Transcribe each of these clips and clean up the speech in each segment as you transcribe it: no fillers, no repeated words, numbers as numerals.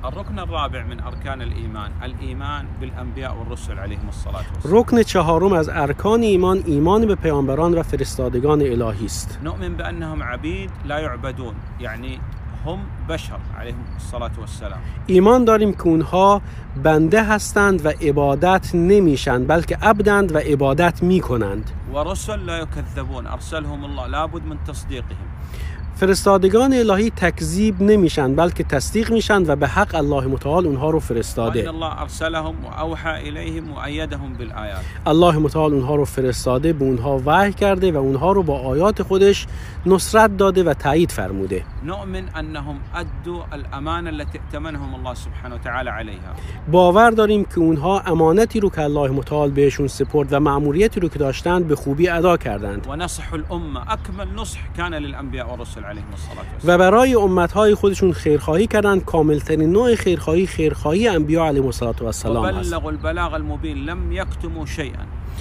الركن الرابع من أركان الإيمان بالأنبياء والرسل عليهم الصلاة والسلام. رکن چهارم از ارکان ایمان، ایمان به پیامبران و فرستادگان الهی است. نؤمن بأنهم عبيد لا يعبدون، يعني هم بشر عليهم الصلاة والسلام. ایمان داریم که اونها بنده هستند و عبادت نمیشن، بلکه عبدند و عبادت میکنند. ورسل لا يكذبون، أرسلهم الله لابد من تصديقهم. فرستادگان الهی تکذیب نمیشن، بلکه تصدیق میشن و به حق الله متعال اونها رو فرستاده. وأن الله أرسلهم وأوحى إليهم وأيدهم بالآيات. الله متعال اونها رو فرستاده، به اونها وحی کرده و اونها رو با آیات خودش نصرت داده و تایید فرموده. نؤمن أنهم أدوا الأمانة التي ائتمنهم الله سبحانه وتعالى عليها. باور داریم که اونها امانتی رو که الله متعال بهشون سپرد و مأموریتی رو که داشتند به خوبی ادا کردند. ونصح الأمة، أكمل نصح كان للأنبياء والرسل عليهم الصلاة والسلام. و برای امتهای خودشون خیرخواهی کردند. کاملترین نوع خیرخواهی انبیاء علیهم السلام هست. وبلغوا البلاغ المبين لم يكتموا شيئا.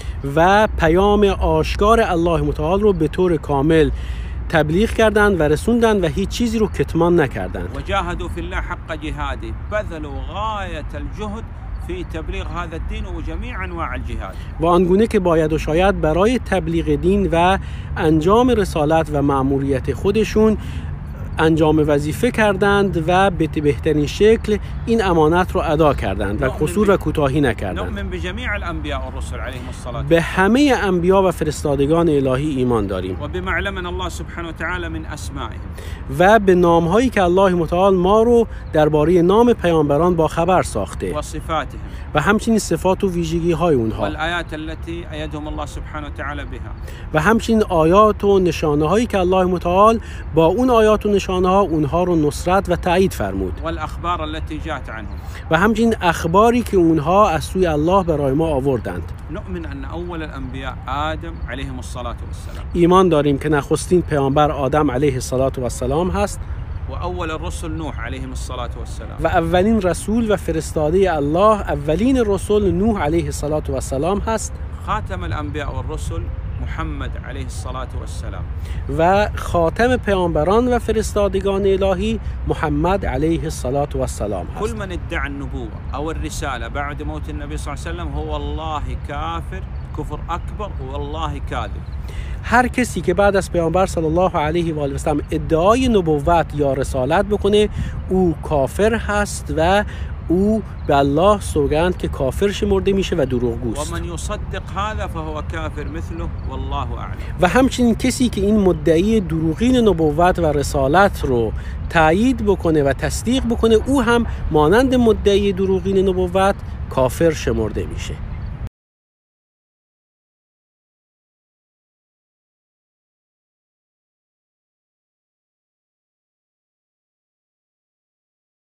و پیام آشکار الله متعال رو به طور کامل تبلیغ کردند و رسوندند و هیچ چیزی رو کتمان نکردند. وجاهدوا في الله حق جهاده، بذلوا غاية الجهد في تبلیغ هذا الدين وجميع انواع الجهاد. و آنگونه که باید و شاید برای تبلیغ دین و انجام رسالت و مأموریت خودشون انجام وظیفه کردند و به بهترین شکل این امانت رو ادا کردند و قصور و کوتاهی نکردند. نؤمن بجميع الانبیاء والرسل عليهم الصلاة. به همه انبیا و فرستادگان الهی ایمان داریم. و بما علمنا الله سبحانه وتعالى من اسمائهم. و به نام‌هایی که الله متعال ما رو درباره نام پیامبران با خبر ساخته. و صفاتهم. و همچنین صفات و ویژگی‌های اونها. والآیات التي ایدهم الله سبحانه وتعالى بها. و همچنین آیات و نشانه‌هایی که الله متعال با اون آیات و نشانه‌ها اونها رو نصرت و تایید فرمود. والاخبار التي جاءت عنهم. و همچنین اخباری که اونها از سوی الله برای ما آوردند. نؤمن ان اول الانبیاء آدم علیهم الصلاة والسلام. ایمان داریم که نخستین پیامبر آدم علیه السلام هست. و اول الرسل نوح علیهم الصلاة والسلام. و اولین رسول و فرستاده الله، اولین رسول نوح علیه السلام هست. خاتم الانبیاء والرسل محمد علیه الصلاة والسلام. و خاتم پیامبران و فرستادگان الهی محمد علیه الصلاة والسلام هست. كل من ادعى النبوة او الرسالة بعد موت النبي صلى الله عليه وسلم هو والله كافر كفر اكبر والله كاذب. هر کسی که بعد از پیامبر صلی الله علیه و آله و سلم ادعای نبوت یا رسالت بکنه، او کافر هست و او به الله سوگند که کافر شمرده میشه و دروغگوست. و من یصدق هذا فهو کافر مثله والله اعلم. و همچنین کسی که این مدعی دروغین نبوت و رسالت رو تایید بکنه و تصدیق بکنه، او هم مانند مدعی دروغین نبوت کافر شمرده میشه.